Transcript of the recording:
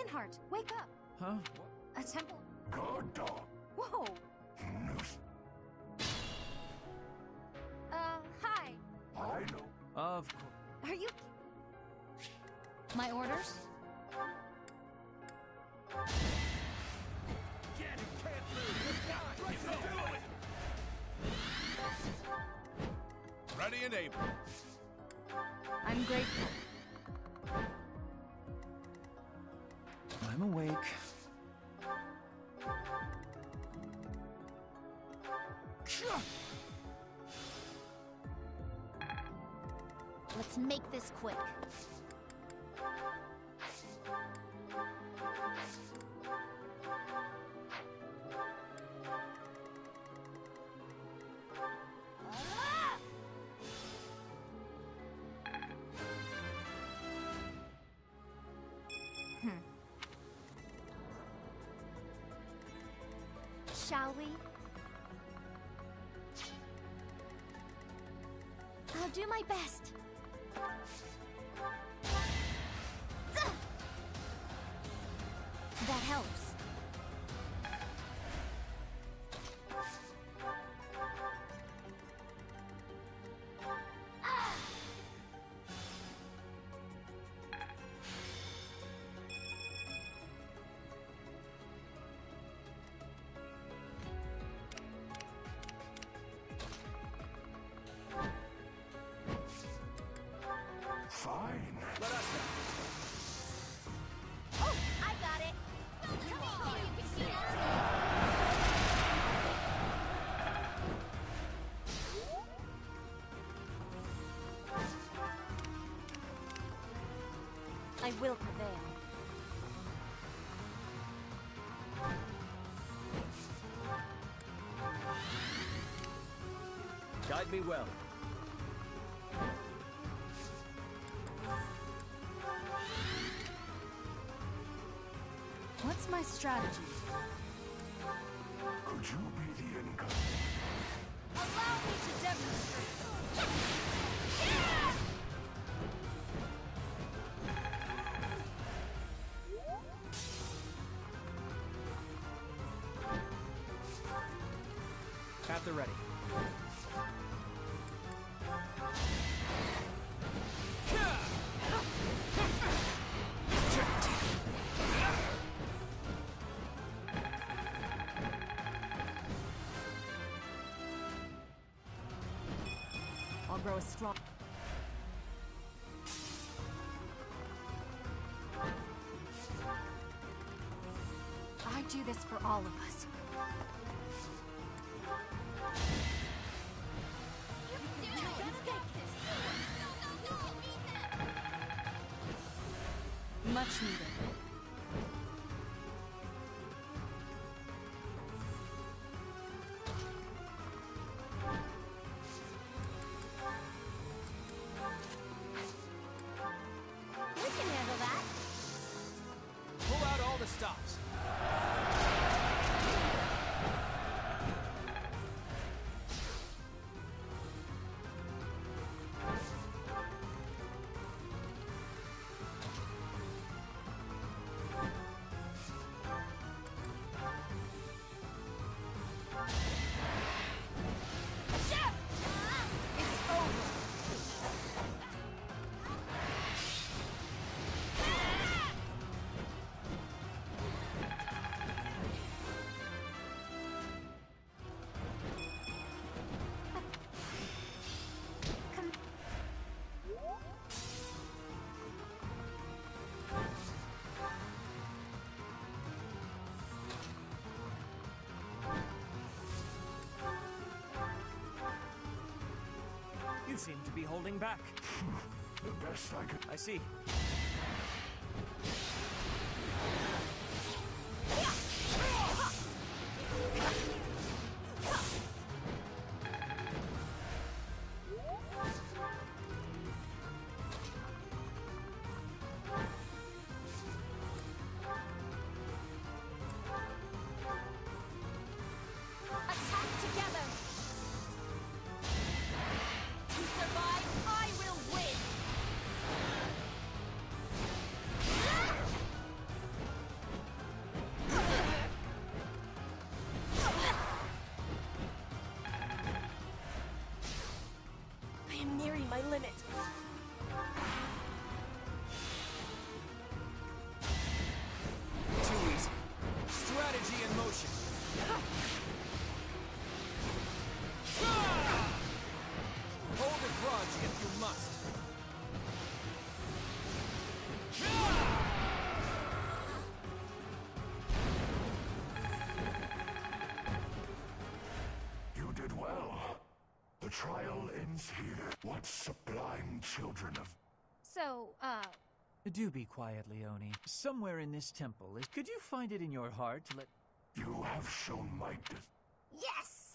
Linhardt, wake up! Huh? A temple... Guard dog. Whoa! Hi. I know. Of course. Are you... My orders? Get it, can't lose. Let's go. Ready and able. I'm grateful. I'm awake. Let's make this quick. Shall we? I'll do my best. That helps. Fine. Let us know. Oh, I got it. Come on, you can see it. I will prevail. Guide me well. What's my strategy? Could you be the income? Allow me to demonstrate. At the ready. I'll grow strong. I do this for all of us. Much needed. We can handle that. Pull out all the stops. It's over. Come. You seem to be holding back. The best I could. I see. Attack together. To survive, I will win. I'm nearing my limit. Too easy. Strategy in motion. Hold a grudge if you must. You did well. The trial ends here. What sublime children of... So, Do be quiet, Leonie. Somewhere in this temple is... Could you find it in your heart to let... You have shown my... yes!